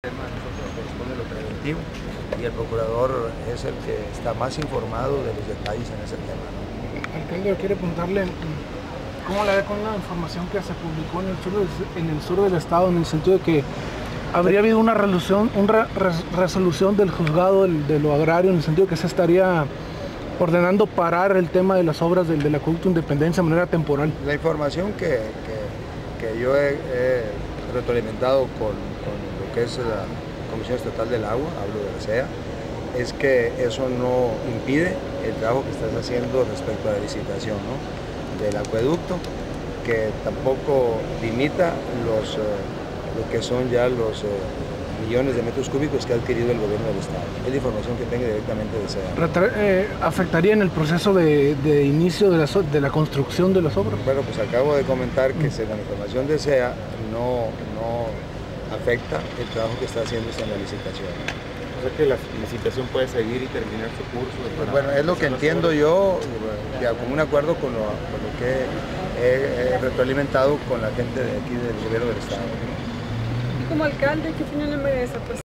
Nosotros corresponde lo preventivo y el procurador es el que está más informado de los detalles en ese tema, ¿no? Alcalde, quiere preguntarle cómo la ve con la información que se publicó en el sur del estado, en el sentido de que habría habido una resolución del juzgado de lo agrario, en el sentido de que se estaría ordenando parar el tema de las obras del acueducto Independencia de manera temporal. La información que yo he retroalimentado con lo que es la Comisión Estatal del Agua, hablo de la CEA, es que eso no impide el trabajo que estás haciendo respecto a la licitación, ¿no?, del acueducto, que tampoco limita lo que son ya los millones de metros cúbicos que ha adquirido el gobierno del estado. Es la información que tengo directamente de CEA. ¿Afectaría en el proceso de inicio de la construcción de las obras? Bueno, pues acabo de comentar que la información de CEA no afecta el trabajo que está haciendo en la licitación. O sea que la licitación puede seguir y terminar su curso. Pues bueno, es lo que entiendo yo, ya como un acuerdo con lo que he retroalimentado con la gente de aquí del gobierno del estado. Y como alcalde, ¿qué opinión le merece? Pues